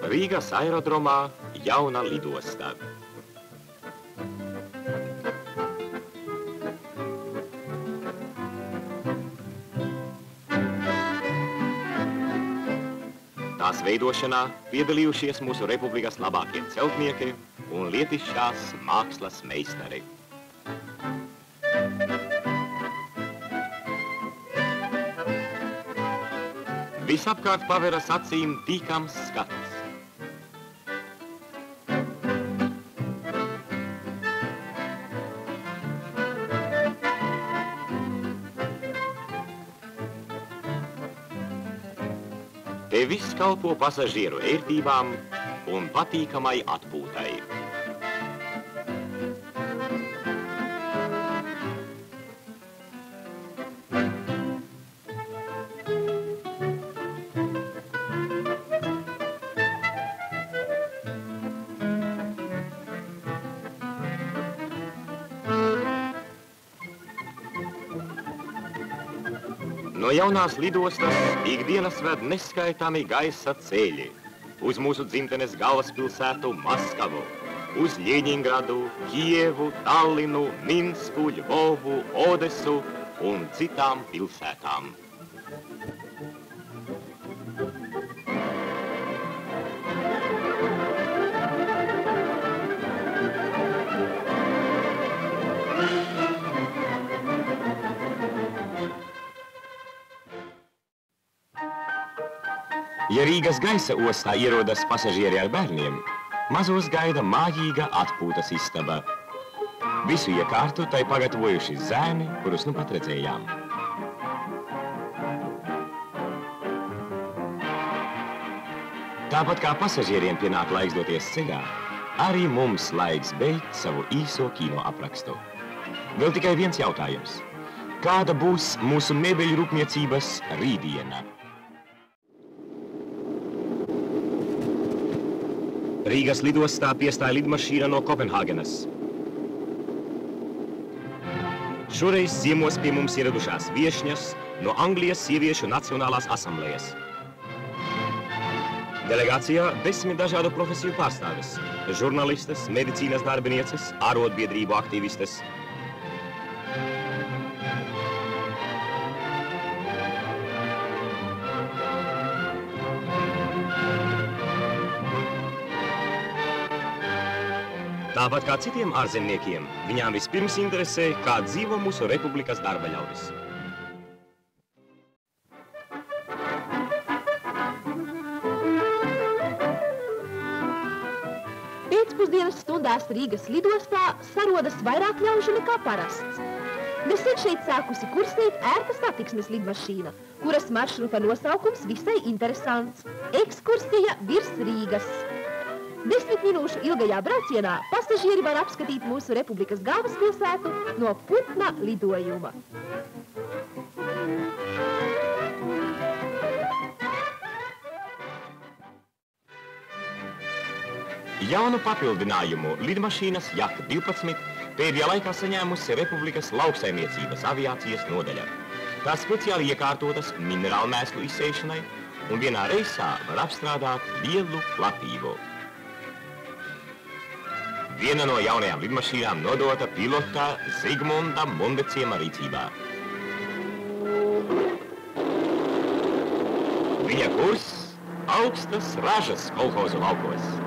Rīgas aerodromā jauna lidosta. Tās veidošanā piedalījušies mūsu republikas labākie celtnieki un lietišķās mākslas meistari. Visapkārt paveras acīm tīkams skats. Te viss kalpo pasažieru ērtībām un patīkamai atpūtai. No jaunās lidostas ikdienas ved neskaitāmi gaisa ceļi uz mūsu dzimtenes galvaspilsētu Maskavu, uz Ļeņingradu, Kijevu, Tallinu, Minsku, Ļvovu, Odesu un citām pilsētām. Ja Rīgas gaisa ostā ierodas pasažieri ar bērniem, mazos gaida mājīga atpūtas istaba. Visu iekārtu tai pagatavojuši zēni, kurus nu pat redzējām. Tāpat kā pasažieriem pienāk laiks doties ceļā, arī mums laiks beigt savu īso kino aprakstu. Vēl tikai viens jautājums. Kāda būs mūsu mēbeļu rūpniecības rītdiena? Rīgas lidostā piestāja lidmašīna no Kopenhāgenas. Šoreiz ciemos pie mums ieradušās viešņas no Anglijas sieviešu Nacionālās asamblējas. Delegācijā 10 dažādu profesiju pārstāves – žurnalistes, medicīnas darbinieces, ārotbiedrību aktīvistes. Tāpat kā citiem ārzemniekiem, viņām vispirms interesē, kā dzīvo mūsu republikas darba ļaudis. Pēcpusdienas stundās Rīgas lidostā sarodas vairāk ļaužu nekā parasts. Nesen šeit sākusi kursēt ērta satiksmes lidmašīna, kuras maršruta nosaukums visai interesants – ekskursija virs Rīgas. 10 minūšu ilgajā braucienā pasažieri var apskatīt mūsu republikas galvaspilsētu no putna lidojuma. Jaunu papildinājumu lidmašīnas Jak 12 pēdējā laikā saņēmusi republikas lauksaimniecības aviācijas nodaļa. Tās speciāli iekārtotas minerālu mēslu izsēšanai un vienā reisā var apstrādāt lielu platību. Viena no jaunajām lidmašīnām nodota pilota Zigmunda Mundeciema rīcībā. Viņa kurs augstas ražas kolhozu laukos.